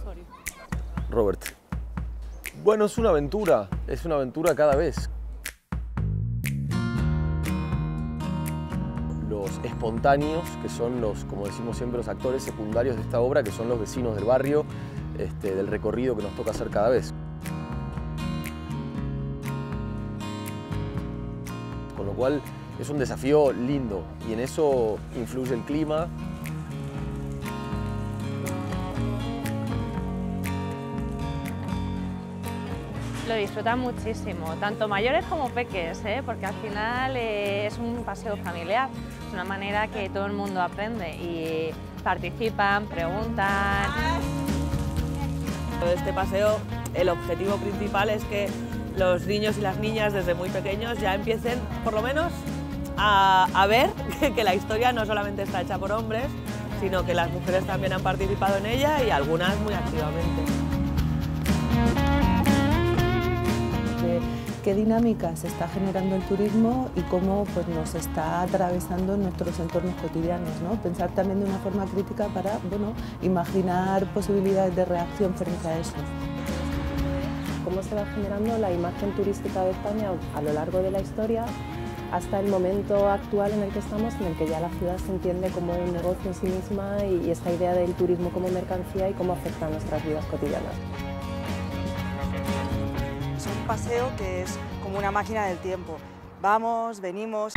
Robert. Bueno, es una aventura cada vez. Los espontáneos, que son los, como decimos siempre, los actores secundarios de esta obra, que son los vecinos del barrio, del recorrido que nos toca hacer cada vez. Con lo cual es un desafío lindo y en eso influye el clima. Lo disfrutan muchísimo, tanto mayores como peques, porque al final es un paseo familiar, es una manera que todo el mundo aprende y participan, preguntan. De este paseo el objetivo principal es que los niños y las niñas desde muy pequeños ya empiecen por lo menos a ver que la historia no solamente está hecha por hombres, sino que las mujeres también han participado en ella y algunas muy activamente. Qué dinámica se está generando el turismo y cómo pues, nos está atravesando en nuestros entornos cotidianos, ¿no? Pensar también de una forma crítica para imaginar posibilidades de reacción frente a eso. Cómo se va generando la imagen turística de España a lo largo de la historia hasta el momento actual en el que estamos, en el que ya la ciudad se entiende como un negocio en sí misma y esta idea del turismo como mercancía y cómo afecta a nuestras vidas cotidianas. Es un paseo que es como una máquina del tiempo. Vamos, venimos.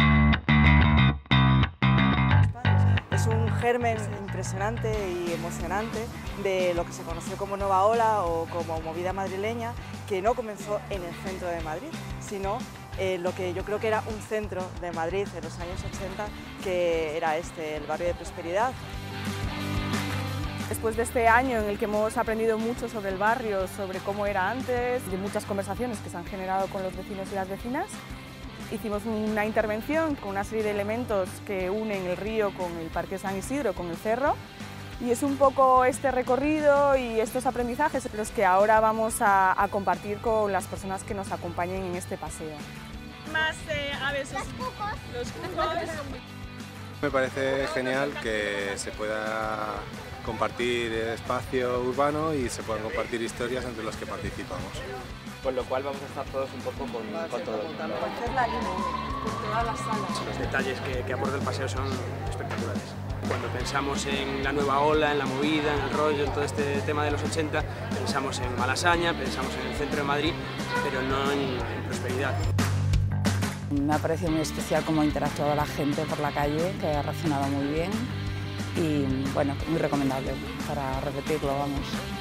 Es un germen impresionante y emocionante de lo que se conoció como Nueva Ola o como movida madrileña, que no comenzó en el centro de Madrid, sino lo que yo creo que era un centro de Madrid en los años 80, que era el barrio de Prosperidad. Después de este año en el que hemos aprendido mucho sobre el barrio, sobre cómo era antes, de muchas conversaciones que se han generado con los vecinos y las vecinas, hicimos una intervención con una serie de elementos que unen el río con el Parque San Isidro, con el cerro, y es un poco este recorrido y estos aprendizajes los que ahora vamos a compartir con las personas que nos acompañen en este paseo. Más aves, los cucos. Me parece genial que se pueda compartir espacio urbano y se puedan compartir historias entre los que participamos. Con lo cual vamos a estar todos un poco con todo el mundo. Con todas las salas. Los detalles que aporta el paseo son espectaculares. Cuando pensamos en la nueva ola, en la movida, en el rollo, en todo este tema de los 80, pensamos en Malasaña, pensamos en el centro de Madrid, pero no en Prosperidad. Me ha parecido muy especial cómo ha interactuado la gente por la calle, que ha reaccionado muy bien y bueno, muy recomendable para repetirlo, vamos.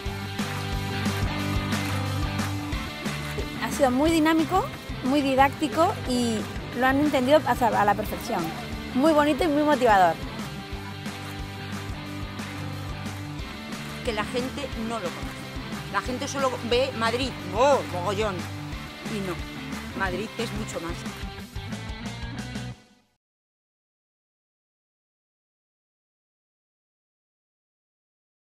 Ha sido muy dinámico, muy didáctico y lo han entendido a la perfección. Muy bonito y muy motivador. Que la gente no lo conoce. La gente solo ve Madrid, ¡oh, mogollón! Y no, Madrid es mucho más.